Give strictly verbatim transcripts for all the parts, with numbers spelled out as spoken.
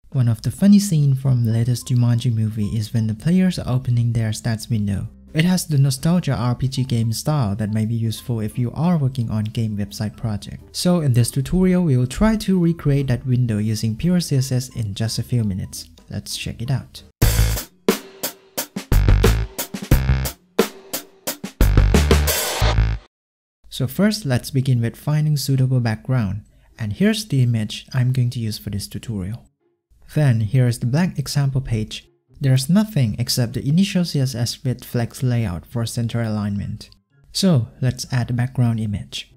One of the funny scenes from the latest Jumanji movie is when the players are opening their stats window. It has the nostalgia R P G game style that may be useful if you are working on game website project. So in this tutorial, we will try to recreate that window using pure C S S in just a few minutes. Let's check it out. So first, let's begin with finding suitable background. And here's the image I'm going to use for this tutorial. Then here is the blank example page. There's nothing except the initial C S S with flex layout for center alignment. So let's add the background image.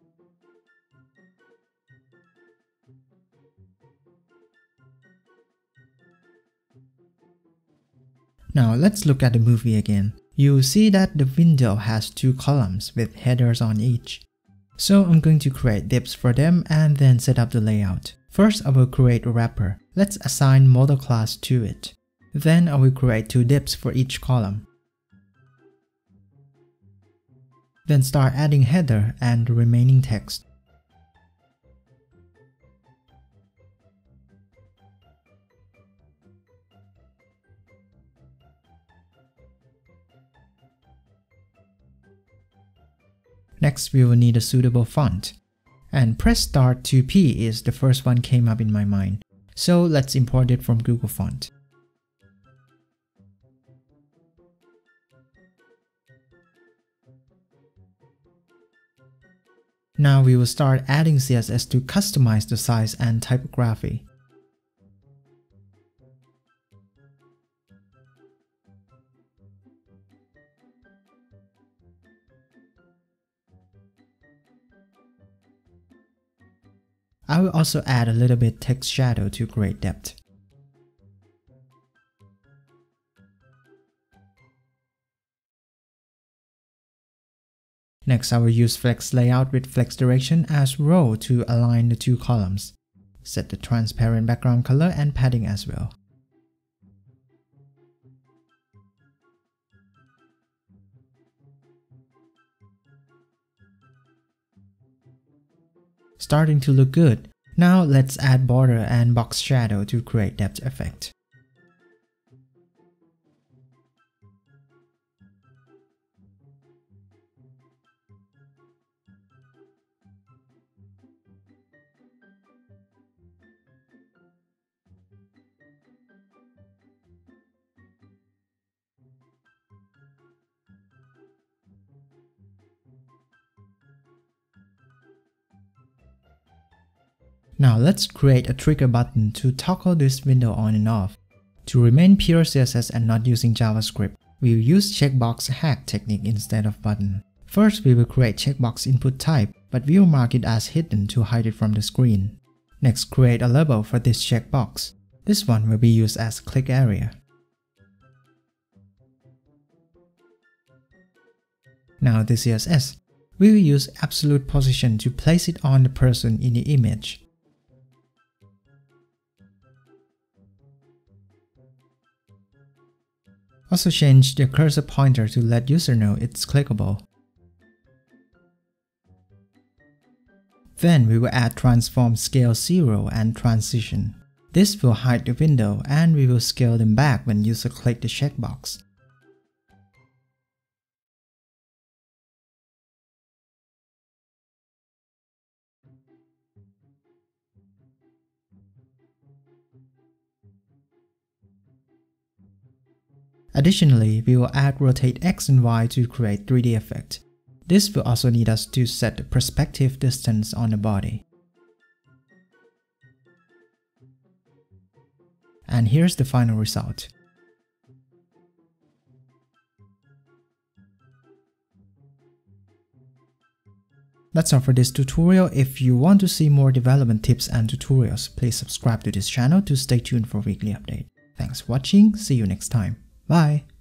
Now let's look at the movie again. You'll see that the window has two columns with headers on each. So I'm going to create dips for them and then set up the layout. First, I will create a wrapper. Let's assign model class to it. Then I will create two dips for each column. Then start adding header and the remaining text. Next, we will need a suitable font. And press start two P is the first one came up in my mind. So let's import it from Google Font. Now we will start adding C S S to customize the size and typography. I will also add a little bit text shadow to create depth. Next, I will use flex layout with flex direction as row to align the two columns. Set the transparent background color and padding as well. Starting to look good. Now let's add border and box shadow to create depth effect. Now let's create a trigger button to toggle this window on and off. To remain pure C S S and not using JavaScript, we will use checkbox hack technique instead of button. First, we will create checkbox input type, but we will mark it as hidden to hide it from the screen. Next, create a label for this checkbox. This one will be used as click area. Now the C S S. We will use absolute position to place it on the person in the image. Also change the cursor pointer to let user know it's clickable. Then we will add transform scale zero and transition. This will hide the window and we will scale them back when user click the checkbox. Additionally, we will add rotate X and Y to create three D effect. This will also need us to set the perspective distance on the body. And here's the final result. That's all for this tutorial. If you want to see more development tips and tutorials, please subscribe to this channel to stay tuned for weekly update. Thanks for watching, see you next time. Bye!